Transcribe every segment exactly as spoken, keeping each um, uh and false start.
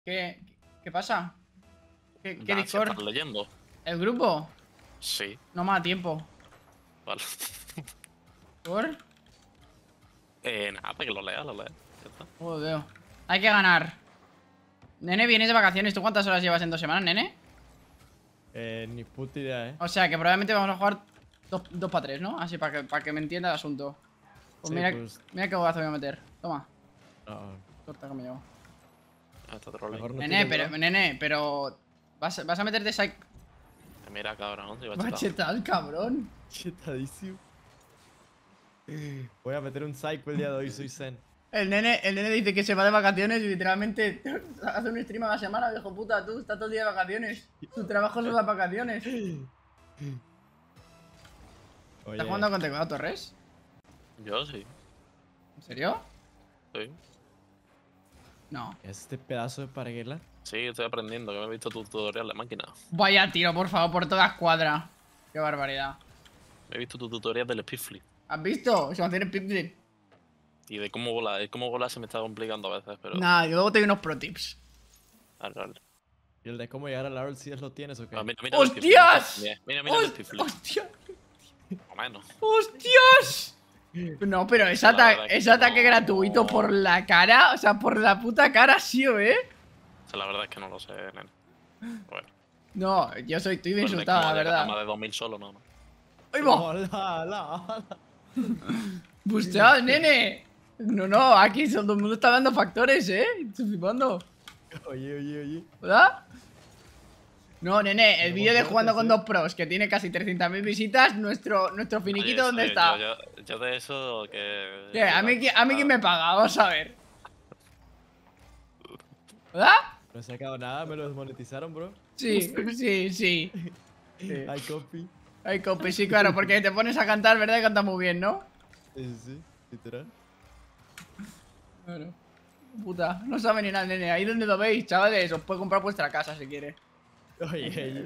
¿Qué, qué pasa? ¿Qué, qué Da, si Discord? estás leyendo. ¿El grupo? Sí. No me da tiempo. Vale. ¿Por? eh, nada, para que lo leas, lo leas. Ya está. Joder. Hay que ganar. Nene, vienes de vacaciones. ¿Tú cuántas horas llevas en dos semanas, nene? Eh, ni puta idea, eh. O sea, que probablemente vamos a jugar dos para tres, ¿no? Así, para que, para que me entienda el asunto. Pues Sí, mira, pues- mira qué bobazo voy a meter. Toma. No, Torta que me llevo. Ah, está trolling. mejor no Nene, tires, pero, bro. nene, pero... ¿Vas, vas a meterte psych... Mira, cabrón, si va a Va a chetar. chetar, cabrón. Chetadísimo. Voy a meter un psycho el día de hoy, soy zen. El nene, el nene dice que se va de vacaciones y literalmente hace un stream a la semana, viejo puta, tú, estás todo el día de vacaciones. Tu trabajo son las vacaciones. Oye, ¿Estás jugando con Teclado Torres? Yo sí. ¿En serio? Sí. No. este pedazo de parguela. Sí, estoy aprendiendo, que me he visto tu tutorial de máquina. Vaya tiro, por favor, por toda escuadra. Qué barbaridad. Me he visto tu tutorial del Speedflip. ¿Has visto? Se mantiene pip. Y de cómo volar. Cómo volar se me está complicando a veces, pero. Nada, yo luego te doy unos pro tips. Al real. ¿Y el de cómo llegar al árbol si lo tienes o qué? Ah, mira, mira el ¡Hostias! Speedflip. Mira, mira el Host- Speedflip. ¡Hostia! Más o menos. ¡Hostias! No, pero ese, La ata- verdad que ese ataque no. gratuito por la cara, o sea, por la puta cara, sí, ¿eh? O sea, la verdad es que no lo sé, nene. Bueno. No, yo soy, estoy bien Pues de insultado, como la de verdad. gama de dos mil solo, no, no. ¡Ay, va! Hola, hola, hola. ¡Busteado, nene! No, no, aquí todo el mundo está dando factores, ¿eh? Estoy flipando. Oye, oye, oye. ¿Verdad? No, nene, el Pero vídeo de fuertes, jugando con ¿eh? dos pros, que tiene casi trescientas mil visitas, nuestro, nuestro finiquito, Oye, ¿dónde yo- está? Yo, yo, yo de eso que. ¿Qué? ¿A mí, qui- ¿A mí quién me paga? Vamos a ver. ¿Verdad? No he sacado nada, me lo desmonetizaron, bro. Sí, sí, sí. Sí. Ay, copy. Ay, compi, sí, claro, porque te pones a cantar, ¿verdad? Y cantas muy bien, ¿no? Sí, sí, sí, literal. Claro. Puta, no sabe ni nada, nene. Ahí donde lo veis, chavales, os puede comprar vuestra casa si quiere. Oye, oye.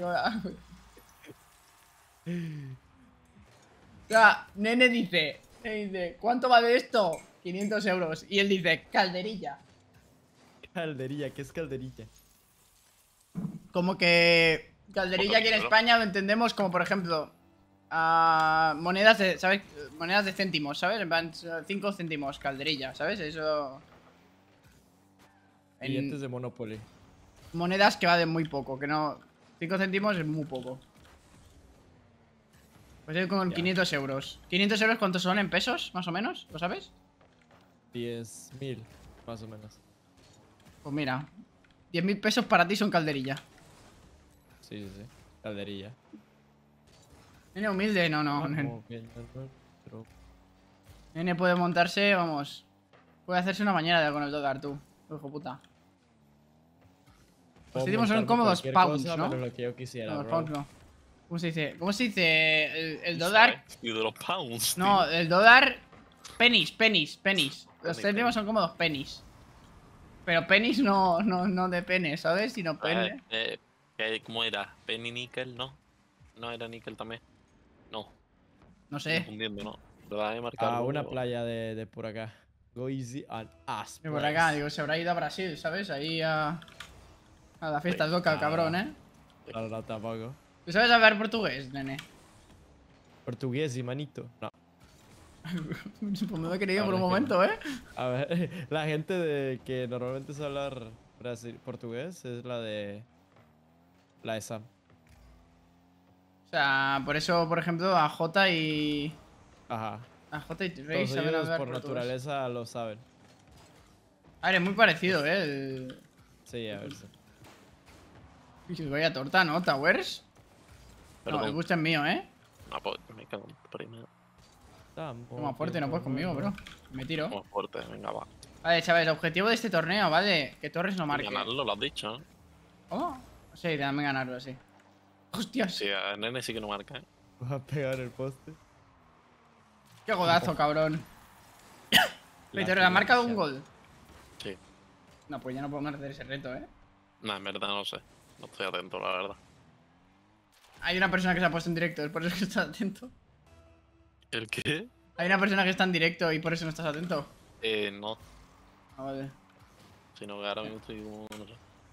O sea, nene dice, nene dice, ¿cuánto vale esto? quinientos euros. Y él dice, calderilla. Calderilla, ¿qué es calderilla? Como que calderilla aquí en Claro. España lo entendemos como, por ejemplo, ah, monedas de, ¿sabes? Monedas de céntimos, ¿sabes? En plan, cinco céntimos, calderilla, ¿sabes? Eso... En Billetes de Monopoly. monedas que valen muy poco, que no... cinco céntimos es muy poco. Pues es con Ya. quinientos euros. ¿quinientos euros cuántos son en pesos, más o menos? ¿Lo sabes? diez mil, más o menos. Pues mira, diez mil pesos para ti son calderilla. Sí, sí, sí. Calderilla. Nene humilde, no, no. Nene, Como que no, no, pero- nene puede montarse, vamos. Puede hacerse una mañana con el dólar, tú. Hijo puta. Los puedo céntimos son montarme cómodos cualquier pounds, cosa, ¿no? menos lo que yo quisiera, No, los bro. pounds no. ¿Cómo se dice? ¿Cómo se dice el, el dólar? Y de los pounds. No, el dólar... Pennies, pennies, pennies. Los Penny, céntimos penny. son cómodos pennies. Pero pennies no, no, no de pene, ¿sabes? Sino tío. pene. Eh, eh, ¿Cómo era? ¿Penny Nickel? No. No era Nickel también. No. No Estoy sé. confundiendo, ¿no? ¿Verdad? He A marcado. una playa de, de por acá. Go easy on us, Y por acá, place. digo, se habrá ido a Brasil, ¿sabes? Ahí a... A la fiesta loca, el Ah. cabrón, ¿eh? No, no, tampoco. ¿Tú sabes hablar portugués, nene? Portugués y manito. No. Pues me lo he creído La por un verdad que momento, ¿eh? A ver, la gente de que normalmente sabe hablar brasil portugués es la de. La de Sam. O sea, por eso, por ejemplo, a J y... Ajá. A J y Todos Rey saben ellos hablar por portugués. naturaleza lo saben. A ver, es muy parecido, ¿eh? El... Sí, a ver si. Uy, vaya torta, ¿no? ¿Towers? No, Perdón. el gusto es mío, ¿eh? No, pues me cago en primero. Toma fuerte, no puedes conmigo, bro. Me tiro. Como fuerte, venga, va. Vale, chavales, objetivo de este torneo, ¿vale? Que Torres no Y marque. ganarlo, lo has dicho, ¿no? ¿Cómo? Sí, déjame ganarlo, sí. Hostias, Sí, a Nene sí que no marca, ¿eh? Vas a pegar el poste. qué godazo, cabrón. Oye, Torres, ¿ha marcado un gol? Sí. No, pues ya no podemos hacer ese reto, ¿eh? No, en verdad no sé. No estoy atento, la verdad. Hay una persona que se ha puesto en directo, es por eso que estás atento. ¿El qué? Hay una persona que está en directo y por eso no estás atento. Eh, no. Ah, vale. Sino que ahora mismo estoy como. No sé.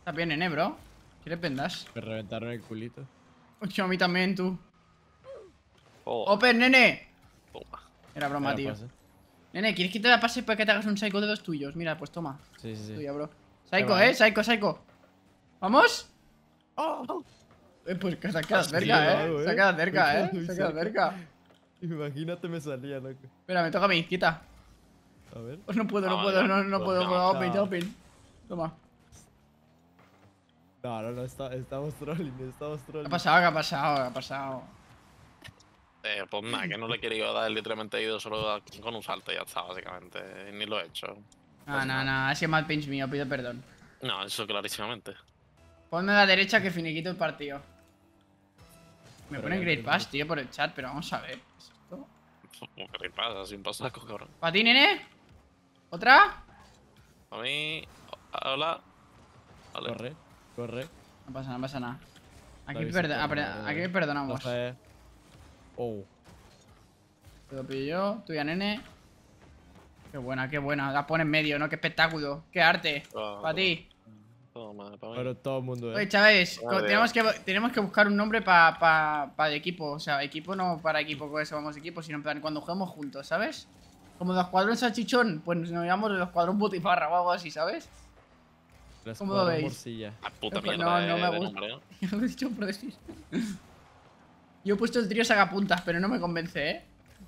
Está bien, nene, bro. ¿Quieres vendas? Me reventaron el culito. Oye, a mí también, tú. Oh, ¡Open, nene! toma. Era broma, Ahora tío. pasa. Nene, ¿quieres que te la pase para que te hagas un psycho de los tuyos? Mira, pues toma. Sí, sí, sí. Tuya, bro. Psycho, va. eh, psycho, psycho. ¿Vamos? ¡Oh! Eh, pues que se ha quedado Sí, cerca, lo eh. hago, Se ha eh. quedado Me cerca, quedo eh. muy Se ha quedado cerca. cerca. Imagínate me salía, loco. Espera, me toca a mí, quita. A ver. Pues no puedo, no Ah, puedo, ya, no, no no, puedo. no, puedo. Open, no. open. Toma. No, no, no, está, estamos trolling, estamos ¿Qué trolling. ha pasado? ¿Qué ha pasado? ¿Qué ha pasado? Eh, pues nada, que no le he querido dar, literalmente he ido solo a- con un salto y ya está, básicamente. Ni lo he hecho. No, no, no. Ha sido mal pinch mío, pido perdón. No, eso clarísimamente. Ponme a la derecha que finiquito el partido. Me Pero ponen ya Great te- Pass, tío, por el chat, pero vamos a ver. ¿Qué es esto? ¿Qué pasa? Sin pasaco, cabrón. ¿Para ti, nene? ¿Otra? A mí. Hola. Vale. Corre, corre. No pasa nada, no pasa nada. Aquí, David se perdo- corre, apre- David. aquí No perdonamos. sé. Oh. Te lo pillo yo, tuya, nene. Qué buena, qué buena. La pone en medio, ¿no? Qué espectáculo. Qué arte. Ah, Para ti. Toma, para mí. Pero todo el mundo, Oye, eh. chavales, Madre co- tenemos que, tenemos que buscar un nombre para pa, pa el equipo. O sea, equipo no para equipo, con eso vamos equipo, sino en plan cuando juguemos juntos, ¿sabes? Como los escuadrón salchichón, pues nos llamamos el escuadrón butifarra o algo así, ¿sabes? La ¿cómo lo escuadra veis? morcilla. La puta No, mierda no de, me de gusta. nombre, ¿no? Yo lo he dicho por decir. Yo he puesto el trío sacapuntas, pero no me convence, ¿eh?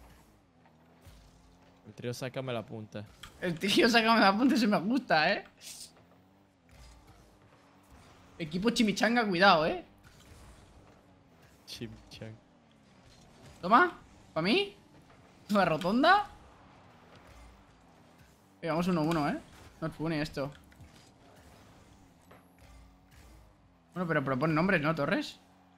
El trío sácame la punta. El trío sácame la punta se me gusta, ¿eh? Equipo chimichanga, cuidado, ¿eh? Chimchang. Toma, ¿para mí? ¿La rotonda? Eh, vamos uno a uno, ¿eh? No es funny esto. Bueno, pero propone nombres, ¿no, Torres?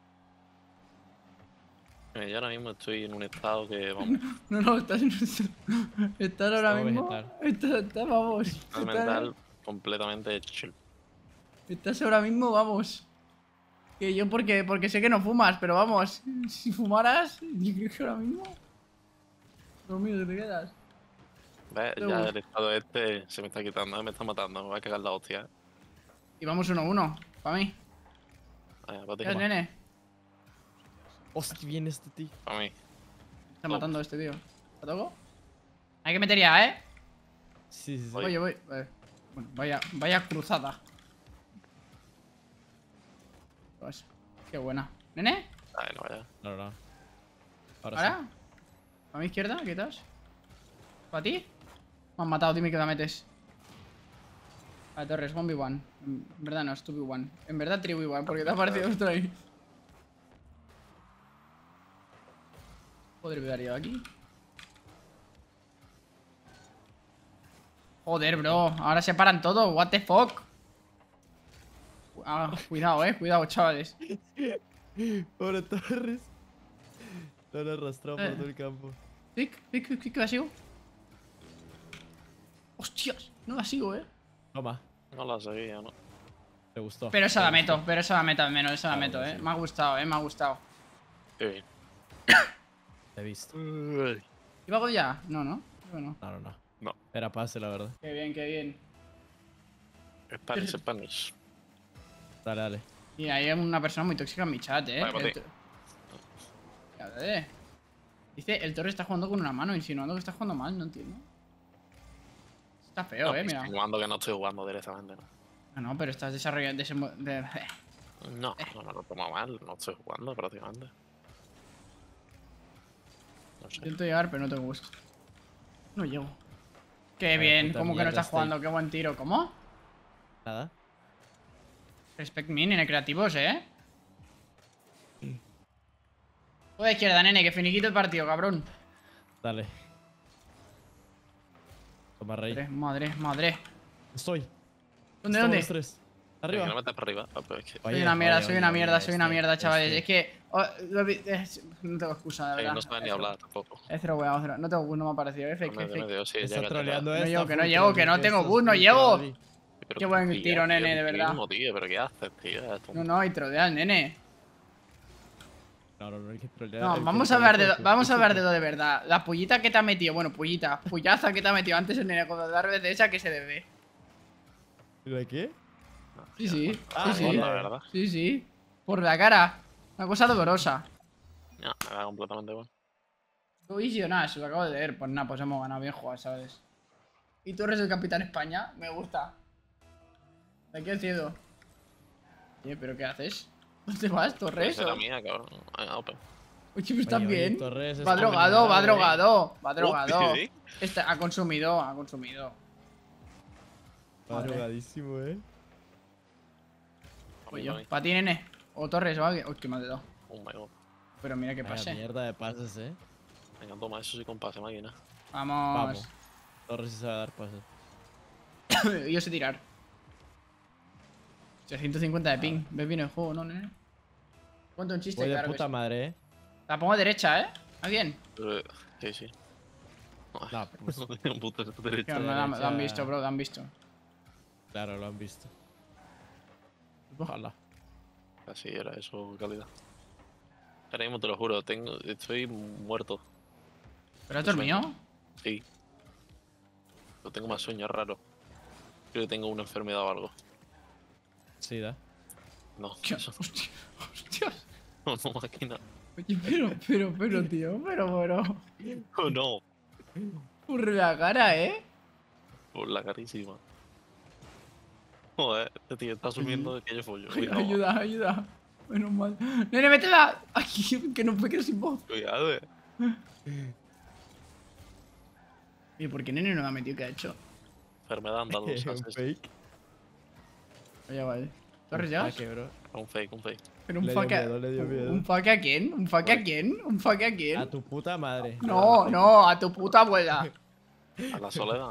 Eh, Yo ahora mismo estoy en un estado que, vamos, No, no, estás en Estás ahora Estado mismo... vegetal. Estás, estás, vamos. estado Estás, mental completamente chill. estás ahora mismo, vamos. Que yo porque, porque sé que no fumas, pero vamos. Si fumaras, yo creo que ahora mismo... Dormido te quedas. ¿Ves? Te Ya gusta. el estado este se me está quitando, eh, me está matando, me va a cagar la hostia. Y vamos uno a uno, para mí. Eh, para ti, ¿Qué, nene? Hostia, viene este tío. para mí. Está Oh. matando a este tío. ¿Lo toco? Hay que meter ya, ¿eh? Sí, sí, sí. Oye, voy. Vale. Bueno, vaya, vaya cruzada. Pues, qué buena. ¿Nene? Ay, no vaya. No, no. Ahora, ¿Ahora? ¿A mi izquierda? ¿Qué tal? ¿Para ti? Me han matado, dime que la metes. Vale, Torres, uno ve uno. En verdad no, es dos ve uno. En verdad tres ve uno, porque te ha parecido otro ahí. Joder, me daría aquí. Joder, bro. Ahora se paran todos. What the fuck. Ah, cuidado, eh. Cuidado, chavales. sí. Pobre Torres. Lo han arrastrado Eh. por todo el campo. Pic, pic, pic, pic, la sigo. Hostias, no la sigo, eh. Toma. No la seguía, ¿no? Te gustó. Pero esa Te la gustó. meto, pero esa la meto al menos, esa la Ah, meto, bueno, eh. sí. Me ha gustado, eh, me ha gustado. Sí. Te he visto. Uy. ¿Iba algo ya? No, no. Bueno, No, no, no. No. Era pase, la verdad. qué bien, qué bien. Spanish, Spanish. Dale, dale. Y hay una persona muy tóxica en mi chat, eh. Vale, para El ti. to- Joder. Dice, el Torre está jugando con una mano, insinuando que está jugando mal, no entiendo. Está feo, No, eh, mira. insinuando que no estoy jugando directamente, ¿no? No, no, pero estás desarrollando. desemo- de- No, no me lo tomo mal, no estoy jugando prácticamente. No sé. Intento llegar, pero no tengo gusto. No llego. Qué Vaya bien, puta ¿cómo que no mierda estás estoy. jugando? Qué buen tiro. ¿Cómo? Nada. Respect me, nene, creativos, eh. Juega de izquierda, nene, que finiquito el partido, cabrón. Dale. Toma, rey. Madre, madre, madre. Estoy. ¿Dónde, Estamos dónde? los tres. Que Arriba. no metes para arriba. Ah, pero es que- Soy Vaya, una mierda, vaya, soy vaya, una mierda, vaya, soy una este, mierda, chavales. este. Es que... oh, lo vi- es- no tengo excusa, de eh, verdad. no sabes ni Es hablar cero- tampoco. Es cero, weón, cero. No tengo bus, no me ha parecido. Es fake, Medio, es fake. medio, sí, Está ya que te troleando va. No esta. llego, que no full llego, que troll, no tengo estás bus, no full llego. troll. Pero Qué buen tío, tiro, nene, tío, de verdad. mismo, tío, pero ¿qué haces, tío? Esto- No, no, y trolea al nene. No, no, no hay que trolear. No, el que vamos a trolea hablar de por do- tu- vamos a tu- hablar de lo de verdad. La pollita que te ha metido, bueno, pollita, puyaza que te ha metido antes el nene con dar de esa que se debe. ¿La qué? Sí, sí. Ah, Sí, Gol, sí. la verdad. Sí, sí. Por la cara. Una cosa dolorosa. No, me da completamente igual. Tú easy o nada, se lo acabo de leer. Pues nada, pues hemos ganado bien jugado, ¿sabes? Y tú eres el capitán España. Me gusta. De aquí al cielo. Oye, ¿pero qué haces? ¿Dónde vas, Torres? Esa era mía, cabrón. Ah, open. Oye, pero estás Oye, oye, bien. Torres es Va drogado, va vulnerable, drogado. Va drogado. Uy, Está, ha consumido, ha consumido. Va Madre. drogadísimo, eh. A mí, Oye, a mí. para ti, nene. O Torres o alguien. Uy, qué mal dado. Oh my god. Pero mira qué Vaya pase. mierda de pases, eh. Venga, toma, eso sí con pase, máquina. Vamos. Vamos. Torres sí sabe dar pases. Yo sé tirar. Hostia, ciento cincuenta de ping. ¿Ves bien el juego, no, nene? Cuento un chiste, Voy de claro que puta sí. madre, eh. La pongo derecha, ¿eh? ¿Alguien? Pero, sí, sí. No, pues, No tengo puta derecha. Que me lo han- lo han derecha. visto, bro, lo han visto. claro, lo han visto. Ojalá. Así era eso, calidad. Ahora mismo te lo juro, tengo, estoy muerto. ¿Pero has dormido? Sí. Pero tengo más sueños raros. Creo que tengo una enfermedad o algo. Sí, da. No, ¿Qué? eso Hostia, hostias. no, no, máquina. Oye, pero, pero, pero, tío, pero, pero. Oh, no, Por la cara, ¿eh? por la carísima. Joder, este tío está asumiendo que yo follo. Ay, Cuidado, ayuda, ayuda. Menos mal. Nene, métela. Aquí, que no me quedo sin voz. cuidado, eh. ¿Y por qué Nene no me ha metido? ¿Qué ha hecho? Enfermedad andaluza. Un es esto. fake. Oye, vale. ¿Torres Un llegas? jaque, bro. Un fake, un fake. ¿Pero un Le dio fuck a... miedo, le dio miedo. ¿Un fuck a quién? ¿Un fuck a quién? ¿Un fuck a quién? A tu puta madre. No, no, a tu puta abuela. A la soledad.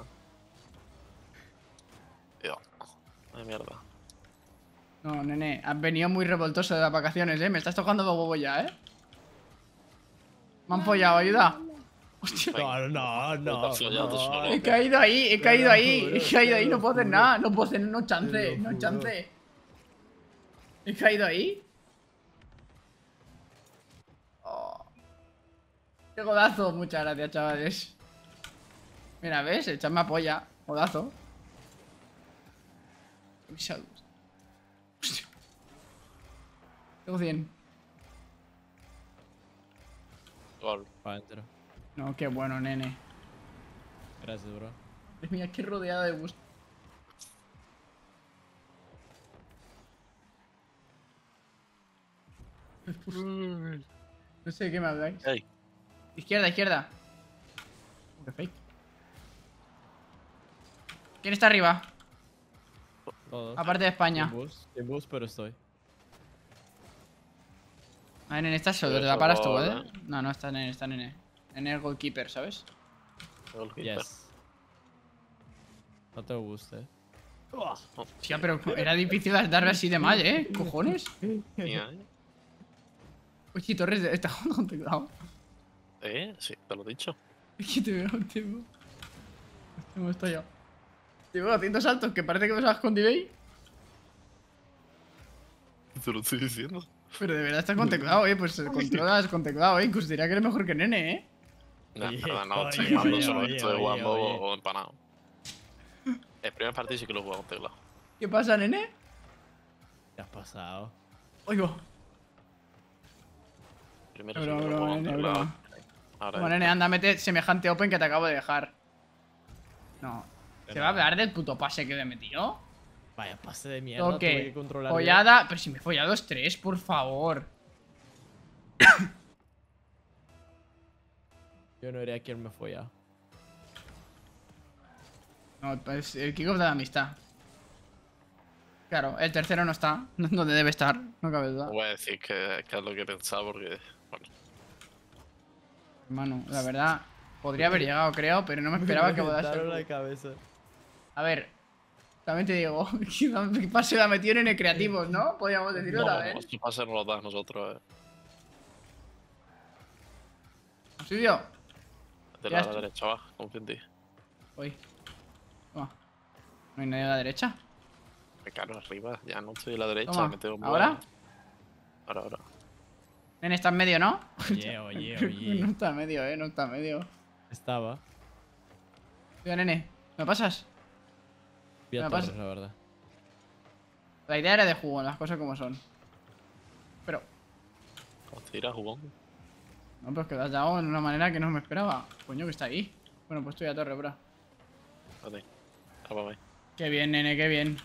Dios. Ay, mierda. No, nene, has venido muy revoltoso de las vacaciones, ¿eh? Me estás tocando los huevos ya, ¿eh? Me han follado, ayuda. Hostia, No, no, no. Puta follado tú no. solo. he caído ahí, he Te caído lo ahí, juro, he caído te ahí, lo no puedo hacer juro. nada, no puedo hacer, no chance, Te lo no juro. chance. He caído ahí. Oh. Qué godazo, muchas gracias, chavales. Mira, ¿ves? El chat me apoya. Godazo. Salud. Hostia. Tengo cien. Gol. Pa' adentro. No, qué bueno, nene. Gracias, bro. Madre mía, qué rodeada de bus. No sé de qué me habláis. Ey, Izquierda, izquierda. Qué fake. ¿Quién está arriba? Todos. Aparte de España. Sin bus, sin bus, pero estoy. A ver, nene, estás solo, Pero te la eso paras tú, gol, ¿eh? ¿eh? No, no, está nene, está nene. Nene es goalkeeper, ¿sabes? goalkeeper. Yes. No te gusta, eh. Oh, Tía, pero era difícil darle así de mal, ¿eh? ¿Cojones? mía, ¿eh? Oye, Torres, ¿estás jugando con teclado? Eh, sí, te lo he dicho. Es que te veo, te veo. Hostia, me he estallado. Te veo haciendo saltos que parece que me salgas con delay. Te lo estoy diciendo. Pero de verdad estás con teclado, ¿eh? Pues controlas con teclado, ¿eh? Incluso diría que eres mejor que nene, ¿eh? No, Oye, nada, no, oye, estoy jugando oye, solo, oye, estoy oye, jugando oye. empanado. El primer partido sí que lo he jugado con teclado. ¿Qué pasa, nene? ¿Qué has pasado? Oigo. Primero sí Broma, que lo he broma, jugado con nene, teclado. broma. Ahora Bueno, ya nene, está. anda, mete semejante open que te acabo de dejar. No. ¿Se va a hablar del puto pase que le he metido? Vaya pase de mierda. Tuve Toque. que controlar bien. Follada. Pero si me he follado es tres, por favor. Yo no iría a quien me fue ya. No, pues el kickoff de la amistad. Claro, el tercero no está. Donde debe estar, no cabe duda. No voy a decir que, que es lo que he pensado porque, bueno, Hermano, la verdad, podría haber llegado, creo, pero no me esperaba que botaron volase. la cabeza. A ver, también te digo, que pase la metió en el creativos, ¿no? Podríamos decirlo no, también. estos pases no los das nosotros, eh. Auxilio. De Ya la está. derecha abajo, confío en ti. Uy. Toma. ¿No hay nadie a la derecha? Me caro arriba, ya no estoy a la derecha, Toma. me tengo que ¿Ahora? mover. Ahora, ahora. Nene, está en medio, ¿no? Oye, oye, No oye. está en medio, eh, no está en medio. Estaba. Oiga, nene, ¿me pasas? Vi a Me Torres, pasa- la verdad. La idea era de jugo, las cosas como son. Pero... Tira, jugón. No, pero es que lo has dado de una manera que no me esperaba. Coño, que está ahí. Bueno, pues estoy a torre, bro. Vale. Tápame. Qué bien, nene, qué bien.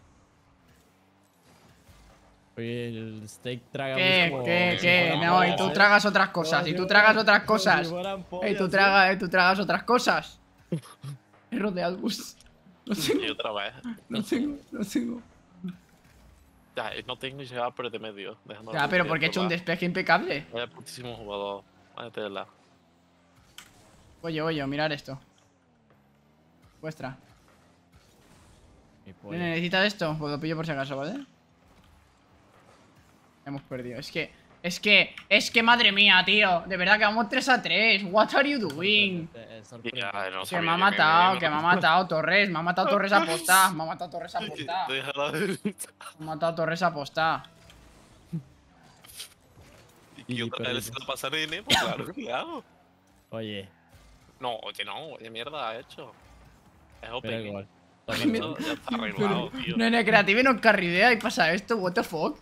Oye, el steak traga ¿Qué, mucho. qué, como si qué? fueran No, y pollas, tú ¿eh? tragas otras Como cosas, si y tú fueran- tragas otras como si cosas. fueran Ey, tú, pollas, ¿eh? tragas, tú tragas otras cosas. Error de Albus. No Y tengo, otra vez. no tengo, no tengo. Ya, no tengo y se va por de medio. Dejando Ya, pero porque he hecho un despeje impecable. Vaya putísimo jugador. Vaya tela. Oye, oye, mirar esto. Vuestra. Mi polla. Nene, ¿necesitas esto? Pues lo pillo por si acaso, ¿vale? Hemos perdido. Es que, es que, es que madre mía, tío. De verdad que vamos tres a tres. What are you doing? Es Ya, sorprendente. no Que sabía me ha que matado, me- que me ha matado Torres. Me ha matado Torres a postar. Me ha matado Torres a postar. Me Déjala de- ha matado Torres a postar. Y Y otra vez perdimos. se lo pasa a Nene, pues claro, ¿qué hago? Oye, No, oye, no, oye, mierda, ha hecho. Es pero open. igual. Esto ya está arreglado, tío. Nene, creativo no carridea y pasa esto. What the fuck?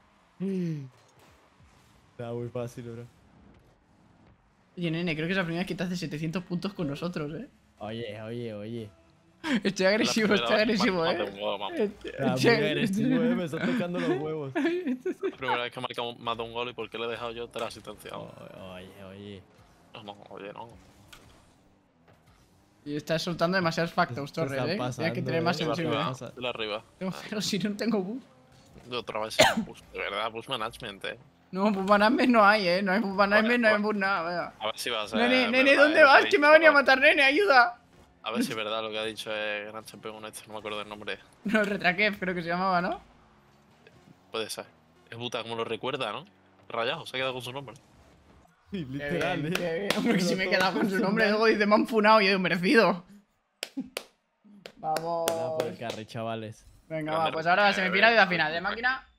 Está muy fácil, bro. Oye, nene, creo que es la primera vez que te hace setecientos puntos con nosotros, eh. Oye, oye, oye. Estoy agresivo, estoy agresivo, Más de eh. un gol, vamos. Está muy Estoy- agresivo, eh. Me está tocando los huevos. La primera vez que marcamos más de un gol y por qué le he dejado yo tres asistencias. O- Oye, oye. No, no, oye, no. Y estás soltando demasiados factos, Se Torres, están eh. Tienes que pasando, tener más eh. De la sensible. arriba, pasa? de la arriba. Tengo cero si no tengo bus. De otra vez sin push, de verdad, push management, eh. No, pues Banasmes no hay, eh. No hay Banasmes, no hay Bueno, bus nada, venga. A ver si va a ser. Nene, nene, verdad, ¿dónde lo que vas? ha Que me ha venido a dicho. matar, nene, ayuda. A ver si es verdad lo que ha dicho el gran campeón este, no me acuerdo del nombre. No, el Retrakev creo que se llamaba, ¿no? Puede ser. Es puta como lo recuerda, ¿no? Rayado, se ha quedado con su nombre. Sí, Qué literal, bien, eh. qué bien. Hombre, que si me he Pero quedado todo con su nombre, personal. luego dice, me han funado y yo digo, merecido. Nada por Vamos. el carry, chavales. Venga, Grande va, pues ahora Retrakev, semifinal y la eh, final de máquina.